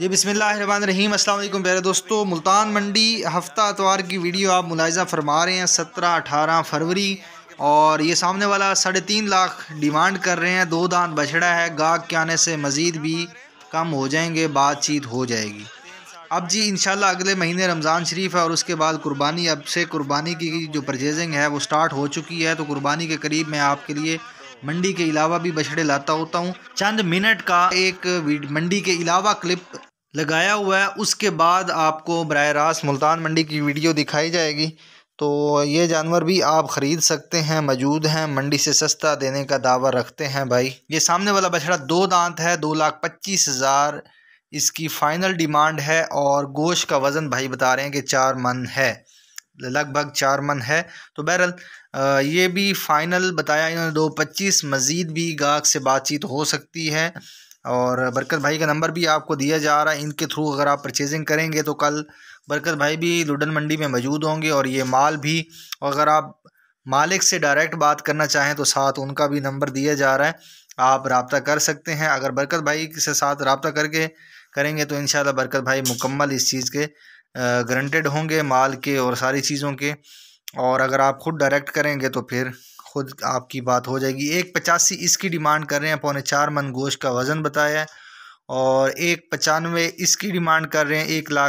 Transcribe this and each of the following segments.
जी बिस्मिल्लाहिर्रहमानिर्रहीम। अस्सलाम वालेकुम प्यारे दोस्तों, मुल्तान मंडी हफ्ता इतवार की वीडियो आप मुलाहिज़ा फरमा रहे हैं 17-18 फरवरी। और ये सामने वाला 3.5 लाख डिमांड कर रहे हैं। 2 दांत बछड़ा है, गाहक के आने से मज़ीद भी कम हो जाएंगे, बातचीत हो जाएगी। अब जी इंशाल्लाह अगले महीने रमज़ान शरीफ है और उसके बाद कुर्बानी। अब से कुर्बानी की जो परचेजिंग है वो स्टार्ट हो चुकी है, तो कुर्बानी के करीब मैं आपके लिए मंडी के अलावा भी बछड़े लाता होता हूँ। चंद मिनट का एक मंडी के अलावा क्लिप लगाया हुआ है, उसके बाद आपको बराह रास्त मुल्तान मंडी की वीडियो दिखाई जाएगी। तो ये जानवर भी आप ख़रीद सकते हैं, मौजूद हैं, मंडी से सस्ता देने का दावा रखते हैं भाई। ये सामने वाला बछड़ा 2 दांत है, 2,25,000 इसकी फ़ाइनल डिमांड है। और गोश्त का वज़न भाई बता रहे हैं कि 4 मन है, लगभग 4 मन है। तो बहरहाल ये भी फ़ाइनल बताया इन्होंने 2,25। मज़ीद भी गाहक से बातचीत हो सकती है। और बरकत भाई का नंबर भी आपको दिया जा रहा है, इनके थ्रू अगर आप परचेजिंग करेंगे तो कल बरकत भाई भी लुडन मंडी में मौजूद होंगे। और ये माल भी, अगर आप मालिक से डायरेक्ट बात करना चाहें तो साथ उनका भी नंबर दिया जा रहा है, आप रब्ता कर सकते हैं। अगर बरकत भाई से साथ रब्ता करके करेंगे तो इंशाल्लाह बरकत भाई मुकम्मल इस चीज़ के गारंटेड होंगे, माल के और सारी चीज़ों के। और अगर आप ख़ुद डायरेक्ट करेंगे तो फिर खुद आपकी बात हो जाएगी। 1,85 इसकी डिमांड कर रहे हैं, 4.25 मन गोश्त का वज़न बताया है। और 1,95 इसकी डिमांड कर रहे हैं,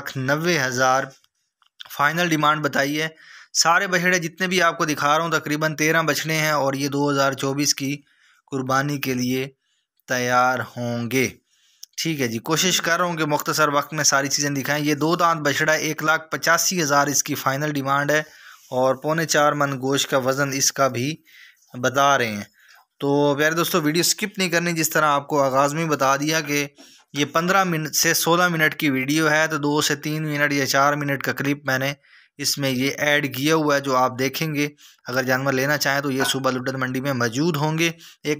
1,90,000 फ़ाइनल डिमांड बताई है। सारे बछड़े जितने भी आपको दिखा रहा हूँ तकरीबन 13 बछड़े हैं और ये 2024 की कुर्बानी के लिए तैयार होंगे। ठीक है जी, कोशिश कर रहा हूँ कि मुख्तसर वक्त में सारी चीज़ें दिखाएं। ये 2 दांत बछड़ा 1,85,000 इसकी फ़ाइनल डिमांड है और 4.25 मन गोश्त का वज़न इसका भी बता रहे हैं। तो प्यारे दोस्तों, वीडियो स्किप नहीं करनी। जिस तरह आपको आगाज़ में बता दिया कि ये 15 मिनट से 16 मिनट की वीडियो है, तो 2 से 3 मिनट या 4 मिनट का क्लिप मैंने इसमें ये ऐड किया हुआ है जो आप देखेंगे। अगर जानवर लेना चाहें तो ये सुबह लुडन मंडी में मौजूद होंगे।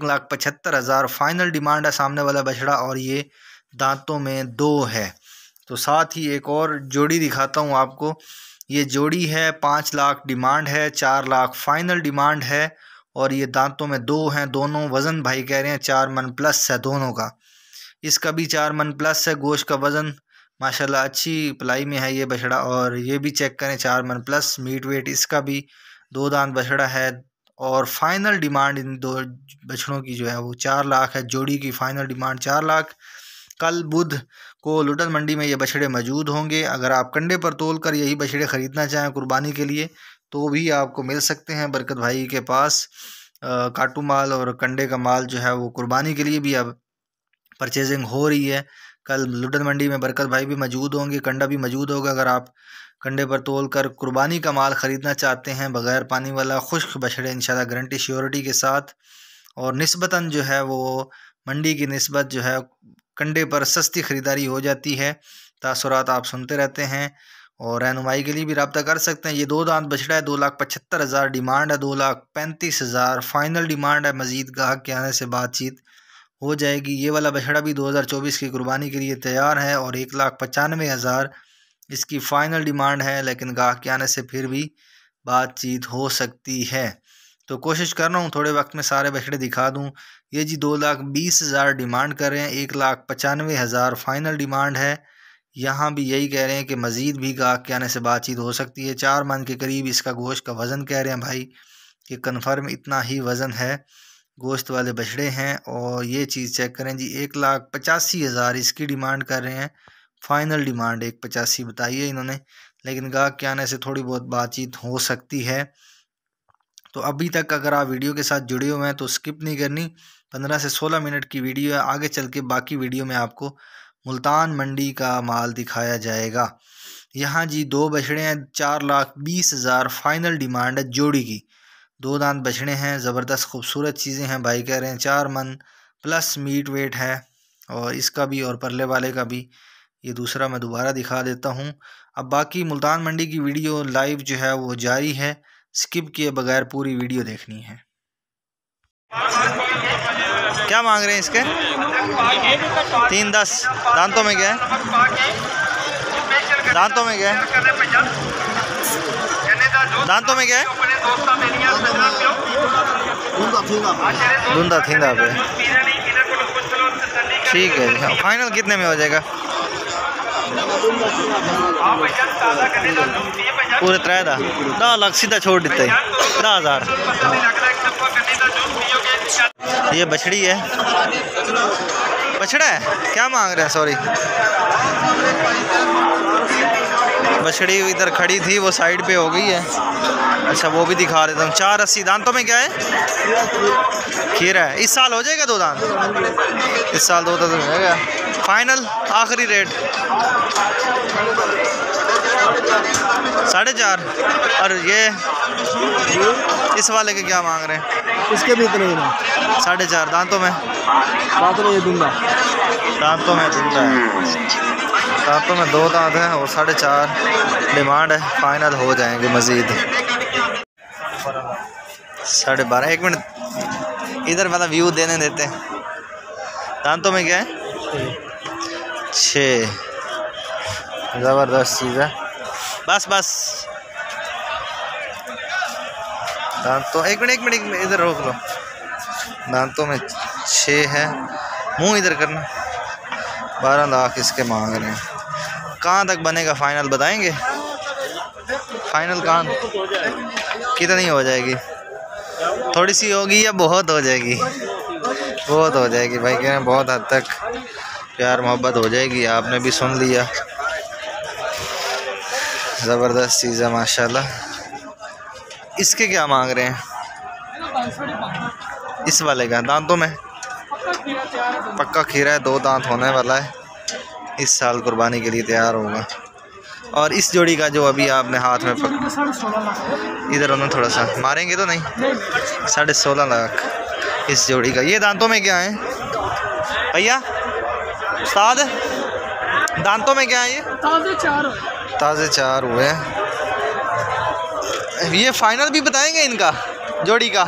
1,75,000 फ़ाइनल डिमांड है सामने वाला बछड़ा और ये दांतों में 2 है। तो साथ ही एक और जोड़ी दिखाता हूँ आपको। ये जोड़ी है 5 लाख डिमांड है, 4 लाख फ़ाइनल डिमांड है और ये दांतों में 2 हैं। दोनों वज़न भाई कह रहे हैं 4 मन प्लस है दोनों का। इसका भी 4 मन प्लस है गोश्त का वज़न, माशाल्लाह अच्छी पलाई में है ये बछड़ा। और ये भी चेक करें 4 मन प्लस मीट वेट इसका भी। 2 दांत बछड़ा है और फ़ाइनल डिमांड इन 2 बछड़ों की जो है वो 4 लाख है। जोड़ी की फ़ाइनल डिमांड 4 लाख। कल बुध को लुडन मंडी में ये बछड़े मौजूद होंगे। अगर आप कंडे पर तोल कर यही बछड़े ख़रीदना चाहें कुर्बानी के लिए तो भी आपको मिल सकते हैं बरकत भाई के पास। काटू माल और कंडे का माल जो है वो कुर्बानी के लिए भी अब परचेजिंग हो रही है। कल लुडन मंडी में बरकत भाई भी मौजूद होंगे, कंडा भी मौजूद होगा। अगर आप कंडे पर तोल कर कुर्बानी का माल ख़रीदना चाहते हैं बग़ैर पानी वाला खुश्क बछड़े इंशाल्लाह गारंटी श्योरिटी के साथ, और निस्बतन जो है वो मंडी की निस्बत जो है कंडे पर सस्ती ख़रीदारी हो जाती है। तासुरात आप सुनते रहते हैं और रहनुमाई के लिए भी रब्ता कर सकते हैं। ये 2 दांत बछड़ा है, 2,75,000 डिमांड है, 2,35,000 फ़ाइनल डिमांड है। मज़ीद गाहक के आने से बातचीत हो जाएगी। ये वाला बछड़ा भी 2024 की कुर्बानी के लिए तैयार है और 1,95,000 इसकी फ़ाइनल डिमांड है, लेकिन गाहक के आने से फिर भी बातचीत हो सकती है। तो कोशिश कर रहा हूँ थोड़े वक्त में सारे बछड़े दिखा दूँ। ये जी 2,20,000 डिमांड कर रहे हैं, 1,95,000 फ़ाइनल डिमांड है। यहाँ भी यही कह रहे हैं कि मज़ीद भी गाहक के आने से बातचीत हो सकती है। 4 मन के करीब इसका गोश्त का वज़न कह रहे हैं भाई कि कन्फर्म इतना ही वज़न है, गोश्त वाले बछड़े हैं। और ये चीज़ चेक करें जी, 1,85,000 इसकी डिमांड कर रहे हैं। फ़ाइनल डिमांड 1,85 बताई है इन्होंने, लेकिन गाहक के आने से थोड़ी बहुत बातचीत हो सकती है। तो अभी तक अगर आप वीडियो के साथ जुड़े हुए हैं तो स्किप नहीं करनी। 15 से 16 मिनट की वीडियो है। आगे चल के बाकी वीडियो में आपको मुल्तान मंडी का माल दिखाया जाएगा। यहाँ जी 2 बछड़े हैं, 4,20,000 फ़ाइनल डिमांड है जोड़ी की। 2 दांत बछड़े हैं, ज़बरदस्त खूबसूरत चीज़ें हैं भाई कह रहे हैं। 4 मन प्लस मीट वेट है और इसका भी और परले वाले का भी। ये दूसरा मैं दोबारा दिखा देता हूँ। अब बाकी मुल्तान मंडी की वीडियो लाइव जो है वो जारी है, स्किप किए बगैर पूरी वीडियो देखनी है। क्या मांग रहे हैं इसके? 3,10। दांतों में क्या है? दांतों में क्या है? दांतों में क्या है? धुंधा थींदा पे। ठीक है, फाइनल कितने में हो जाएगा? पूरे 10 लाख सीधा छोड़ देते 10,000। ये बछड़ी है, बछड़ा है क्या मांग रहे हैं? सॉरी, बछड़ी इधर खड़ी थी, वो साइड पे हो गई है। अच्छा वो भी दिखा देता हूँ। 480। दांतों में क्या है? खीरा है। इस साल हो जाएगा 2 दांत? इस साल 2 दांत हो जाएगा। फाइनल आखिरी रेट 4.5। और ये इस वाले के क्या मांग रहे हैं? इसके भी इतने ही 4.5। दांतों में? दांतों में ये दूंगा। दांतों में दूंगा है। दांतों में 2 दांत हैं और 4.5 डिमांड है। फाइनल हो जाएंगे मज़ीद 12.5। 1 मिनट इधर वाला व्यू देने देते हैं। दांतों में क्या है? 6। ज़बरदस्त चीज़ है। बस दांतों 1 मिनट इधर रोक लो। दांतों में 6 है। मुंह इधर करना। 12 लाख इसके मांग रहे हैं। कहाँ तक बनेगा फाइनल बताएंगे? फाइनल कहाँ कितनी हो जाएगी? थोड़ी सी होगी या बहुत हो जाएगी? बहुत हो जाएगी भाई, कह रहे हैं बहुत हद तक प्यार मोहब्बत हो जाएगी। आपने भी सुन लिया। ज़बरदस्त चीज़ है माशाल्लाह। इसके क्या मांग रहे हैं? इस वाले का? दांतों में पक्का खीरा है। 2 दांत होने वाला है। इस साल कुर्बानी के लिए तैयार होगा। और इस जोड़ी का जो अभी आपने हाथ में इधर उन्होंने थोड़ा सा मारेंगे तो नहीं? 16.5 लाख इस जोड़ी का। ये दांतों में क्या है भैया? उस्ताद दांतों में क्या है? ये ताज़े 4 हुए हैं। ये फाइनल भी बताएंगे इनका जोड़ी का?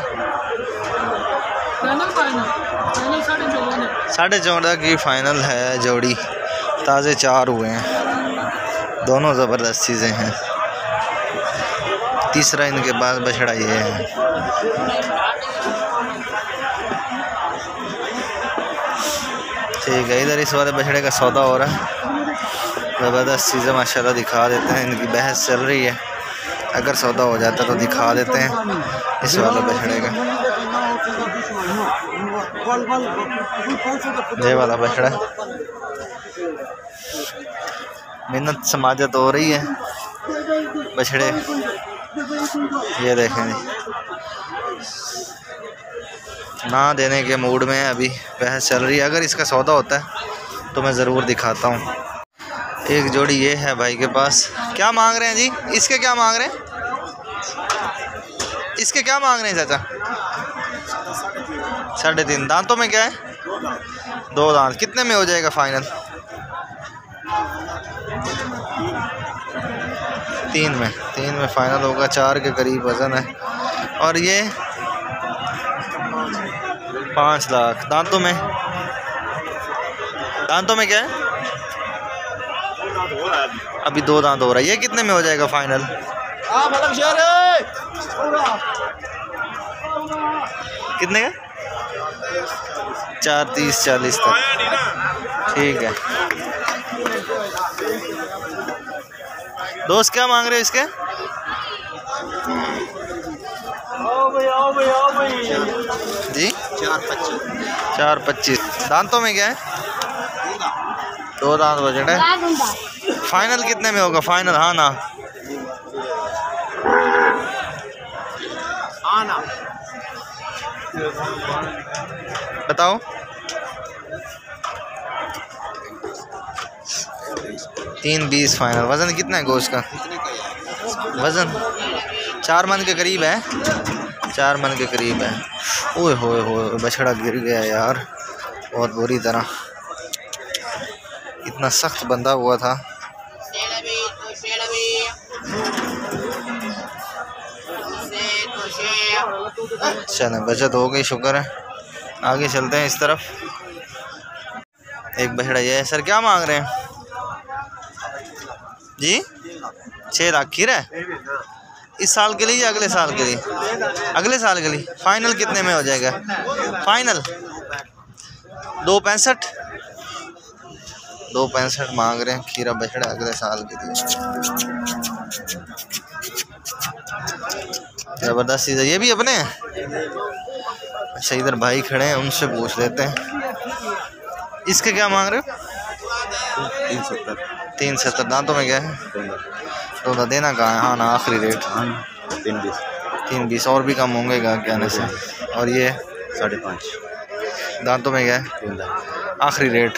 14.5 की फाइनल है जोड़ी। ताज़े 4 हुए हैं। दोनों ज़बरदस्त चीज़ें हैं। तीसरा इनके पास बछड़ा ये है। ठीक है, इधर इस वाले बछड़े का सौदा हो रहा है। ज़बरदस्त चीज़ें माशाल्लाह दिखा देते हैं। इनकी बहस चल रही है। अगर सौदा हो जाता तो दिखा देते हैं इस वाले बछड़े का। ये वाला बछड़ा मिन्नत समाजत हो रही है। बछड़े ये देखें ना देने के मूड में है। अभी बहस चल रही है। अगर इसका सौदा होता है तो मैं ज़रूर दिखाता हूँ। एक जोड़ी ये है भाई के पास। क्या मांग रहे हैं जी? इसके क्या मांग रहे हैं? इसके क्या मांग रहे हैं चाचा? 3.5। दांतों में क्या है? 2 दांत। कितने में हो जाएगा फाइनल? 3 में फाइनल होगा। 4 के करीब वज़न है। और ये 5 लाख। दांतों में क्या है? अभी 2 दांत हो रहा है। ये कितने में हो जाएगा फाइनल? कितने का? 4.30-40 तक। ठीक है दोस्त। क्या मांग रहे हो इसके? जी 4.25। दांतों में क्या है? 2 दांत बछड़ा है। फाइनल कितने में होगा? फाइनल हाँ ना बताओ। 3.20 फाइनल। वज़न कितना है गोश्त का? वज़न 4 मन के करीब है। 4 मन के करीब है। ओए होए होए, बछड़ा गिर गया यार बहुत बुरी तरह। इतना सख्त बंधा हुआ था। चलें, बचत हो गई, शुक्र है। आगे चलते हैं इस तरफ। एक बछड़ा ये है। सर क्या मांग रहे हैं जी? 6 लाख खीरा है। इस साल के लिए या अगले साल के लिए? अगले साल के लिए। फाइनल कितने में हो जाएगा? फाइनल 2.65। 2.65 मांग रहे हैं। खीरा बछड़ा अगले साल के लिए ज़बरदस्त चीज़ है। ये भी अपने हैं? अच्छा, इधर भाई खड़े हैं, उनसे पूछ लेते हैं। इसके क्या मांग रहे हो? 370। दांतों में क्या है? तो देना कहाँ है? हाँ ना, आखिरी रेट 320 और भी कम होंगे कहने से। और ये 5.5 दांतों में क्या है? आखिरी रेट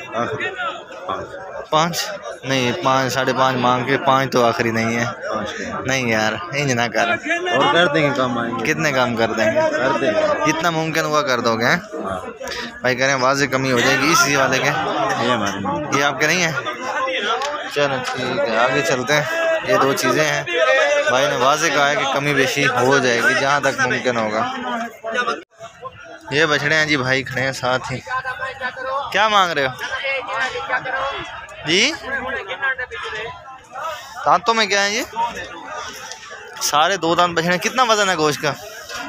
5 नहीं, 5 5.5 मांग के 5 तो आखिरी नहीं है। नहीं यार, इंज ना कर, और कर देंगे कम आएंगे। कितने कम कर देंगे? कर देंगे जितना मुमकिन हुआ कर दोगे हैं? भाई कह रहे हैं वाज़े कमी हो जाएगी इसी वाले के। ये आपके नहीं है? चलो ठीक है, आगे चलते हैं। ये दो चीज़ें हैं, भाई ने वाज़े कहा है कि कमी बेशी हो जाएगी जहाँ तक मुमकिन होगा। ये बछड़े हैं जी, भाई खड़े हैं साथ ही। क्या मांग रहे हो जी? दांतों में क्या है ये? सारे 2 दांत बछड़े। कितना वजन है गोश्त का?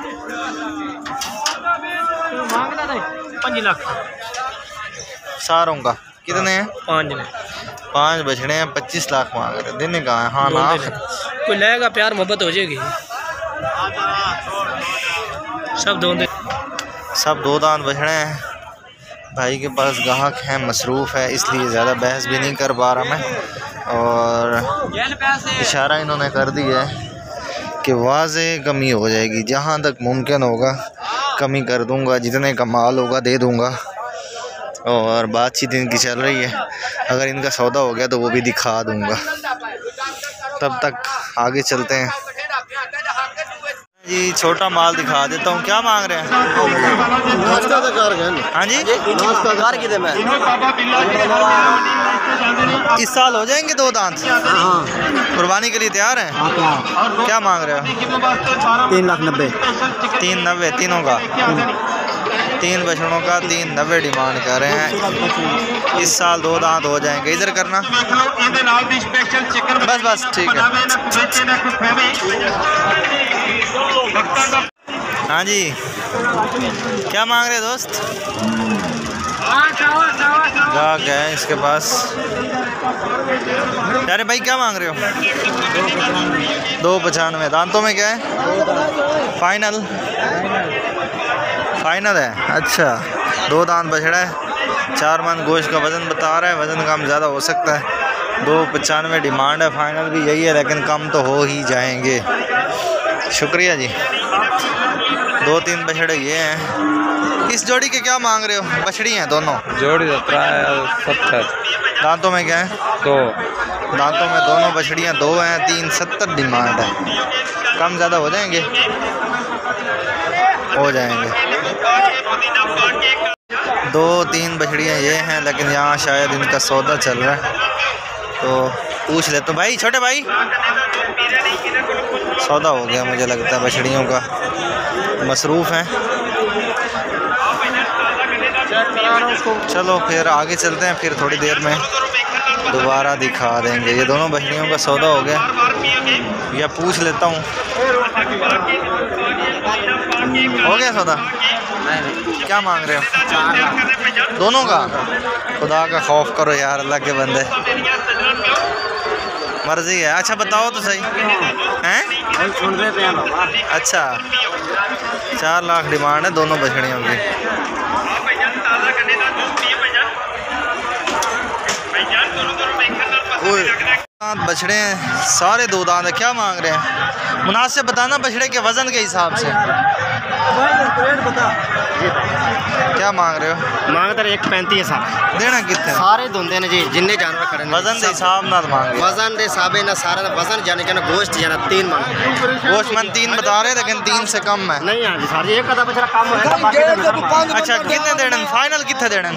5 लाख सारों का कितने हैं? 5 बछड़े हैं, 25 लाख मांग रहे। देने कहाँ है? हाँ ना, कोई लेगा, प्यार मोहब्बत हो जाएगी। सब 2 दांत बछड़े हैं। भाई के पास ग्राहक हैं, मसरूफ़ है, इसलिए ज़्यादा बहस भी नहीं कर पा रहा मैं। और इशारा इन्होंने कर दिया है कि वाज़े कमी हो जाएगी, जहाँ तक मुमकिन होगा कमी कर दूंगा, जितने का माल होगा दे दूंगा। और बातचीत इनकी चल रही है, अगर इनका सौदा हो गया तो वो भी दिखा दूंगा। तब तक आगे चलते हैं जी। छोटा माल दिखा देता हूँ। क्या मांग रहे हैं? हाँ जी, इस साल हो जाएंगे 2 दांत? कुर्बानी के लिए तैयार हैं? क्या मांग रहे हो? 3,90,000। 390 तीनों का? 3 बछड़ों का 390 डिमांड कर रहे हैं। इस साल 2 दांत हो जाएंगे। इधर करना बस ठीक है। हाँ जी, क्या मांग रहे दोस्त? क्या है इसके पास? अरे भाई क्या मांग रहे हो? 295। दांतों में क्या है? फाइनल है। अच्छा, 2 दांत बछड़ा है, 4 मन गोश्त का वज़न बता रहा है। वज़न कम ज़्यादा हो सकता है। 295 डिमांड है, फाइनल भी यही है, लेकिन कम तो हो ही जाएंगे। शुक्रिया जी। 2-3 बछड़े ये हैं। इस जोड़ी के क्या मांग रहे हो? बछड़ी हैं दोनों? जोड़ी 70। दांतों में क्या है? 2 दांतों में दोनों बछड़ियाँ 2 हैं। 370 डिमांड है। कम ज़्यादा हो जाएंगे? हो जाएंगे। 2-3 बछड़ियाँ ये हैं, लेकिन यहाँ शायद इनका सौदा चल रहा है, तो पूछ ले। तो भाई, छोटे भाई, सौदा हो गया मुझे लगता है बछड़ियों का। मसरूफ़ हैं। चलो फिर आगे चलते हैं, फिर थोड़ी देर में दोबारा दिखा देंगे। ये दोनों बछड़ियों का सौदा हो गया, या पूछ लेता हूँ। हो गया सौदा? क्या मांग रहे हो? 4 लाख दोनों का? खुदा का खौफ करो यार, अल्लाह के बंदे, मर्जी है। अच्छा बताओ तो सही हैं? अच्छा, 4 लाख डिमांड है दोनों बछड़ियों की। बछड़े हैं, सारे 2 दांत है। क्या मांग रहे हैं? मुनासिब बताना बछड़े के वज़न के हिसाब से। क्या मांग रहे हो? मांग तर 1.35 सारा देना कितने? सारे धुंदे ने जी, जिन्ने जानवर खड़े ने वज़न के हिसाब ना मांगे। वजन दे हिसाबे ना सारा वजन जाने के ना गोश्त जाना 3 मन। गोश्त मन 3 बता रहे, लेकिन 3 से कम है। नहीं हां जी सर, एक आधा बचरा कम होएगा, बाकी तो अच्छा, कितने देने? फाइनल कितने देने?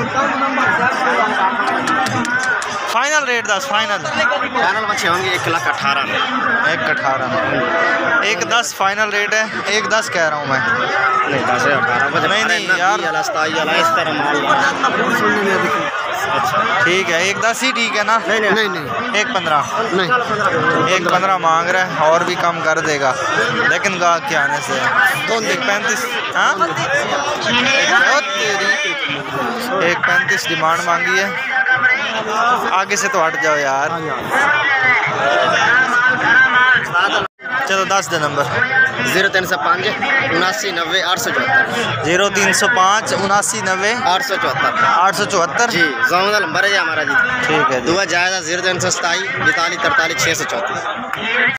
फाइनल रेट 10 फाइनल बच्चे होंगे 1,18,000 में। 1,18,000 में 1,10 फाइनल रेट है। 1,10 कह रहा हूँ मैं। नहीं 10,18 नहीं यार, इस तरह माल। ठीक है 1,10 ही ठीक है ना? नहीं 1,15 नहीं 1,15 मांग रहे हैं, और भी कम कर देगा, लेकिन गाहक के आने से 1,35। हाँ 1,35 डिमांड मांगी है। आगे से तो हट जाओ यार। चलो 10 दे नंबर। 0305 79 90 874। 0305 79 90 874 874 जी। गाँव का नंबर है जी हमारा जी। ठीक है जी। दुआ जायजा 0327 42 43 634।